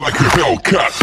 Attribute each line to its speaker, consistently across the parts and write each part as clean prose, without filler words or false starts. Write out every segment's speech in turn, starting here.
Speaker 1: Like a Hellcat.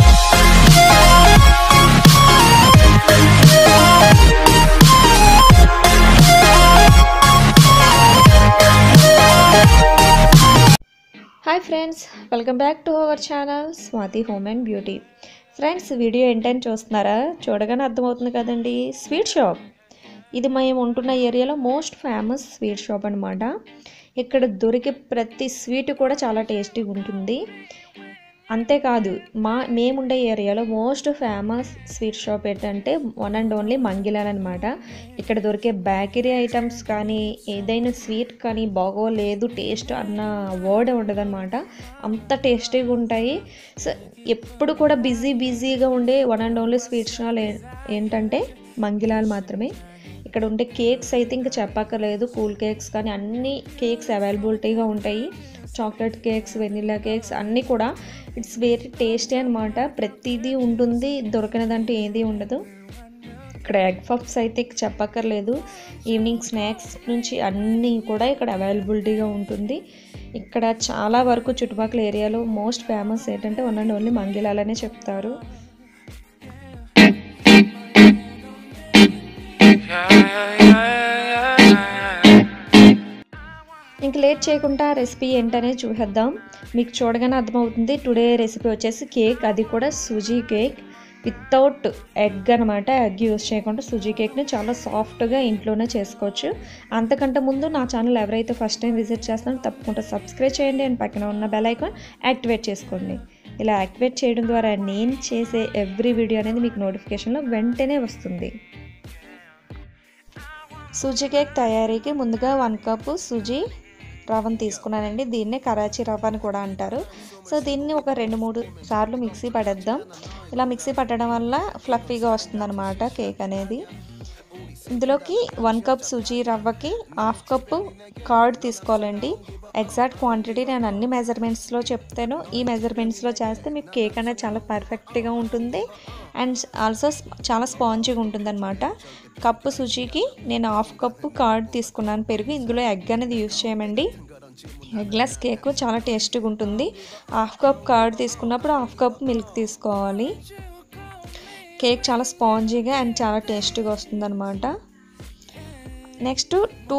Speaker 2: Hi friends, welcome back to our channel Swati Home and Beauty. Friends video ఏంటని చూస్తున్నారా? చూడగానే అర్థమవుతుంది కదండి, sweet shop. ఇది మేము ఉంటున్న ఏరియాలో మోస్ట్ ఫేమస్ స్వీట్ షాప్ అనమాట. ఇక్కడ దొరికే ప్రతి స్వీట్ కూడా చాలా టేస్టీగా ఉంటుంది. అంతేకాదు మేముండే ఏరియాలో మోస్ట్ ఫేమస్ స్వీట్ షాప్ ఏంటంటే వన్ అండ్ ఓన్లీ మంగిలాన్ అనమాట. ఇక్కడ దొరికే బేకరీ ఐటమ్స్ కానీ ఏదైనా స్వీట్ కానీ బాగోలేదు టేస్ట్ అన్న వర్డ్ ఉండదన్నమాట. అంత టేస్టీగా ఉంటాయి. సో ఎప్పుడు కూడా బిజీగా ఉండే one and only sweet shop ఏంటంటే మంగిలాల్ మాత్రమే. ఇక్కడ ఉండే కేక్స్ అయితే ఇంకా చెప్పక్కర్లేదు. కూల్ కేక్స్ కానీ అన్ని కేక్స్ అవైలబిలిటీగా ఉంటాయి. చాక్లెట్ కేక్స్, వెనిలా కేక్స్ అన్నీ కూడా ఇట్స్ వెరీ టేస్టీ అనమాట. ప్రతిదీ ఉంటుంది, దొరకనిదంటూ ఏది ఉండదు. ఇక్కడ ఎగ్ పఫ్స్ అయితే చెప్పక్కర్లేదు. ఈవినింగ్ స్నాక్స్ నుంచి అన్నీ కూడా ఇక్కడ అవైలబిలిటీగా ఉంటుంది. ఇక్కడ చాలా వరకు చుట్టుపక్కల ఏరియాలో మోస్ట్ ఫేమస్ ఏంటంటే వన్ అండ్ ఓన్లీ మంగిలాల్ అనే చెప్తారు. ఇంక లేట్ చేయకుండా రెసిపీ ఏంటనే చూసేద్దాం. మీకు చూడగానే అర్థమవుతుంది. టుడే రెసిపీ వచ్చేసి కేక్, అది కూడా సూజీ కేక్ వితౌట్ ఎగ్ అనమాట. ఎగ్ యూస్ చేయకుండా సూజీ కేక్ని చాలా సాఫ్ట్గా ఇంట్లోనే చేసుకోవచ్చు. అంతకంటే ముందు నా ఛానల్ ఎవరైతే ఫస్ట్ టైం విజిట్ చేస్తారో తప్పకుండా సబ్స్క్రైబ్ చేయండి అండ్ పక్కన ఉన్న బెల్ ఐకాన్ యాక్టివేట్ చేసుకోండి. ఇలా యాక్టివేట్ చేయడం ద్వారా నేను చేసే ఎవ్రీ వీడియో అనేది మీకు నోటిఫికేషన్లో వెంటనే వస్తుంది. సూజీ కేక్ తయారీకి ముందుగా 1 కప్పు సూజీ రవ్వను తీసుకున్నానండి. దీన్నే కరాచీ రవ్వ అని కూడా అంటారు. సో దీన్ని ఒక 2-3 సార్లు మిక్సీ పడేద్దాం. ఇలా మిక్సీ పట్టడం వల్ల ఫ్లఫీగా వస్తుందన్నమాట కేక్ అనేది. ఇందులోకి 1 కప్ సూజీ రవ్వకి 1/2 కప్పు కర్డ్ తీసుకోవాలండి. ఎగ్జాక్ట్ క్వాంటిటీ నేను అన్ని మెజర్మెంట్స్లో చెప్తాను. ఈ మెజర్మెంట్స్లో చేస్తే మీకు కేక్ అనేది చాలా పర్ఫెక్ట్గా ఉంటుంది అండ్ ఆల్సో చాలా స్పాంజీగా ఉంటుంది అనమాట. కప్పు సూజీకి నేను 1/2 కప్పు కర్డ్ తీసుకున్నాను, పెరుగు. ఇందులో ఎగ్ అనేది యూజ్ చేయమండి. ఎగ్లెస్ కేక్ చాలా టేస్టీగా ఉంటుంది. 1/2 కప్ కర్డ్ తీసుకున్నప్పుడు 1/2 కప్ మిల్క్ తీసుకోవాలి. కేక్ చాలా స్పాంజీగా అండ్ చాలా టేస్టీగా వస్తుందన్నమాట. నెక్స్ట్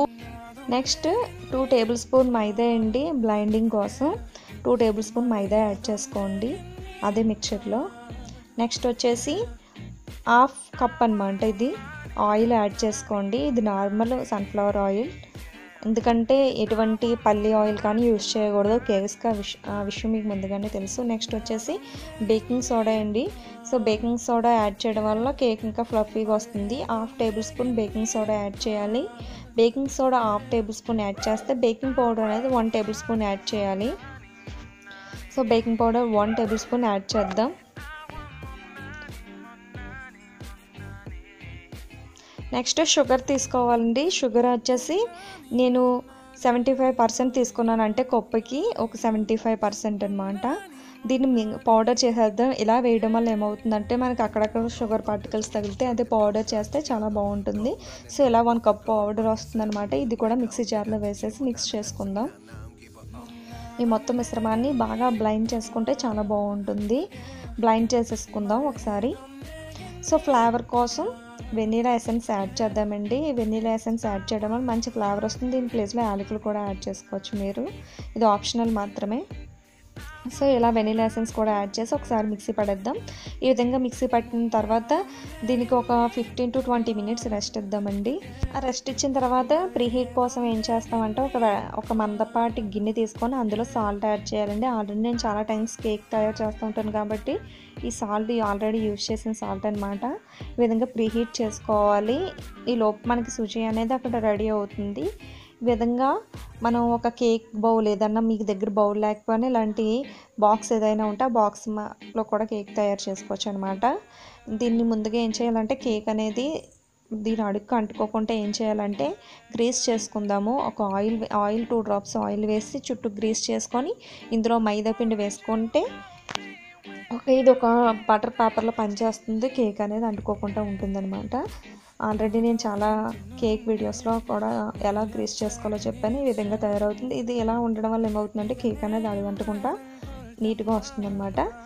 Speaker 2: 2 టేబుల్ స్పూన్ మైదా అండి. బ్లైండింగ్ కోసం 2 టేబుల్ స్పూన్ మైదా యాడ్ చేసుకోండి అదే మిక్చర్లో. నెక్స్ట్ వచ్చేసి 1/2 కప్ అనమాట ఇది ఆయిల్ యాడ్ చేసుకోండి. ఇది నార్మల్ సన్ఫ్లవర్ ఆయిల్, ఎందుకంటే ఎటువంటి పల్లి ఆయిల్ కానీ యూజ్ చేయకూడదు కేక్స్కి. ఆ విషయం మీకు ముందుగానే తెలుసు. నెక్స్ట్ వచ్చేసి బేకింగ్ సోడా అండి. సో బేకింగ్ సోడా యాడ్ చేయడం వల్ల కేక్ ఇంకా ఫ్లఫీగా వస్తుంది. 1/2 tablespoon baking soda add చేయాలి. Baking soda 1/2 tablespoon add చేస్తే బేకింగ్ పౌడర్ అనేది 1 టేబుల్ స్పూన్ యాడ్ చేయాలి. So baking powder 1 tablespoon add చేద్దాం. నెక్స్ట్ షుగర్ తీసుకోవాలండి. షుగర్ వచ్చేసి నేను 75% తీసుకున్నాను, అంటే కప్పుకి ఒక 75% అనమాట. దీన్ని పౌడర్ చేసేద్దాం. ఇలా వేయడం వల్ల ఏమవుతుందంటే మనకి అక్కడక్కడ షుగర్ పార్టికల్స్ తగిలితే అదే పౌడర్ చేస్తే చాలా బాగుంటుంది. సో ఇలా 1 కప్ పౌడర్ వస్తుంది అనమాట. ఇది కూడా మిక్సీ జార్లో వేసేసి మిక్స్ చేసుకుందాం. ఈ మొత్తం మిశ్రమాన్ని బాగా బ్లైండ్ చేసుకుంటే చాలా బాగుంటుంది. బ్లైండ్ చేసేసుకుందాం ఒకసారి. సో ఫ్లేవర్ కోసం వెనీలా ఎసెన్స్ యాడ్ చేద్దామండి. వెనీలా ఎసెన్స్ యాడ్ చేయడం వల్ల మంచి ఫ్లేవర్ వస్తుంది. దీని ప్లేస్లో యాలకులు కూడా యాడ్ చేసుకోవచ్చు మీరు, ఇది ఆప్షనల్ మాత్రమే. సో ఇలా వెనీలా ఎసెన్స్ కూడా యాడ్ చేసి ఒకసారి మిక్సీ పడేద్దాం. ఈ విధంగా మిక్సీ పట్టిన తర్వాత దీనికి ఒక 15 to 20 మినిట్స్ రెస్ట్ ఇద్దామండి. ఆ రెస్ట్ ఇచ్చిన తర్వాత ప్రీహీట్ కోసం ఏం చేస్తామంటే ఒక మందపాటి గిన్నె తీసుకొని అందులో సాల్ట్ యాడ్ చేయాలండి. ఆల్రెడీ నేను చాలా టైమ్స్ కేక్ తయారు చేస్తూ ఉంటాను కాబట్టి ఈ సాల్ట్ ఆల్రెడీ యూజ్ చేసిన సాల్ట్ అనమాట. ఈ విధంగా ప్రీహీట్ చేసుకోవాలి. ఈ లోపు మనకి సూజీ అనేది అక్కడ రెడీ అవుతుంది. ఈ విధంగా మనం ఒక కేక్ బౌల్ ఏదన్నా మీకు దగ్గర బౌల్ లేకపోయినా ఇలాంటి బాక్స్ ఏదైనా ఉంటే ఆ బాక్స్లో కూడా కేక్ తయారు చేసుకోవచ్చు అనమాట. దీన్ని ముందుగా ఏం చేయాలంటే కేక్ అనేది దీని అడుగుకు అంటుకోకుండా ఏం చేయాలంటే గ్రీస్ చేసుకుందాము. ఒక ఆయిల్ 2 డ్రాప్స్ ఆయిల్ వేసి చుట్టూ గ్రీస్ చేసుకొని ఇందులో మైదా పిండి వేసుకుంటే ఇది ఒక బటర్ పేపర్లో పనిచేస్తుంది. కేక్ అనేది అంటుకోకుండా ఉంటుందన్నమాట. ఆల్రెడీ నేను చాలా కేక్ వీడియోస్లో కూడా ఎలా గ్రీస్ చేసుకోవాలో చెప్పాను. ఈ విధంగా తయారవుతుంది. ఇది ఎలా ఉండడం వల్ల ఏమవుతుందంటే కేక్ అనేది అడుగంటకుండా నీట్గా వస్తుందన్నమాట.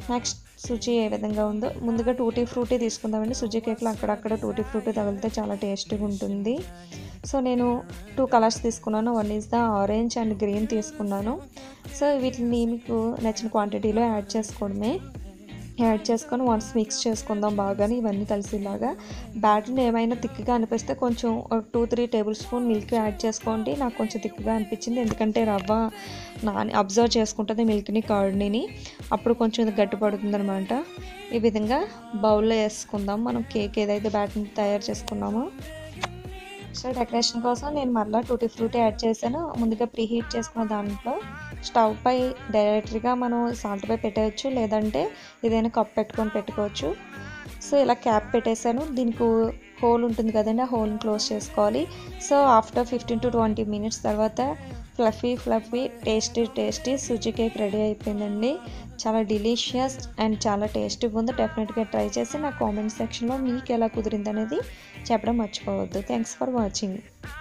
Speaker 2: నెక్స్ట్ సుజీ ఏ విధంగా ఉందో ముందుగా టూటీ ఫ్రూటీ తీసుకుందామండి. సుజీ కేక్లో అక్కడక్కడ టూటీ ఫ్రూటీ తగిలితే చాలా టేస్టీగా ఉంటుంది. సో నేను 2 కలర్స్ తీసుకున్నాను. One is the orange and green తీసుకున్నాను. సో వీటిని మీకు నచ్చిన క్వాంటిటీలో యాడ్ చేసుకోవడమే. యాడ్ చేసుకొని వన్స్ మిక్స్ చేసుకుందాం బాగాని ఇవన్నీ కలిసేలాగా. బ్యాటర్ని ఏమైనా థిక్గా అనిపిస్తే కొంచెం 2-3 టేబుల్ స్పూన్ మిల్క్ యాడ్ చేసుకోండి. నాకు కొంచెం థిక్గా అనిపించింది, ఎందుకంటే రవ్వ అబ్జర్వ్ చేసుకుంటుంది మిల్క్ని, కర్డ్ని. అప్పుడు కొంచెం గట్టిపడుతుంది అనమాట. ఈ విధంగా బౌల్లో వేసుకుందాం మనం కేక్ ఏదైతే బ్యాటర్ని తయారు చేసుకున్నామో. సో డెకరేషన్ కోసం నేను మరలా టూటీ ఫ్రూటీ యాడ్ చేశాను. ముందుగా ప్రీహీట్ చేసుకున్న దాంట్లో స్టవ్ పై డైరెక్ట్గా మనం సాల్ట్ పై పెట్టవచ్చు, లేదంటే ఏదైనా కప్ పెట్టుకోవచ్చు. సో ఇలా క్యాప్ పెట్టేశాను. దీనికి హోల్ ఉంటుంది కదండి, ఆ హోల్ని క్లోజ్ చేసుకోవాలి. సో ఆఫ్టర్ 15 to 20 minutes తర్వాత fluffy tasty suji cake ready అయిపోయిందండి. చాలా డిలీషియస్ అండ్ చాలా టేస్టీగా ఉంది. డెఫినెట్గా ట్రై చేసి నా కామెంట్ సెక్షన్లో మీకు ఎలా కుదిరింది అనేది చెప్పడం మర్చిపోవద్దు. Thanks for watching.